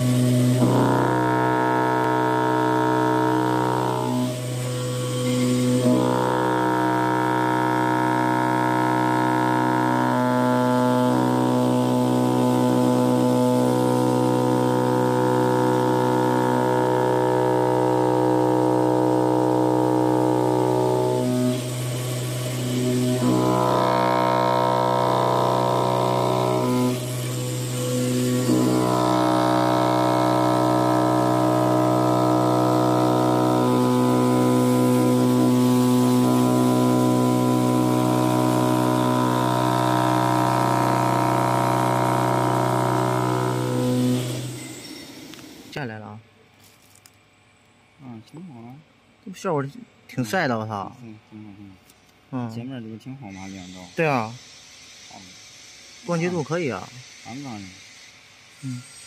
下来了啊！ 挺好的， 这不效果挺帅的，我操！ 挺好。前面这个挺好嘛，两道。 对啊， 好。 光洁度可以啊。 刚刚的。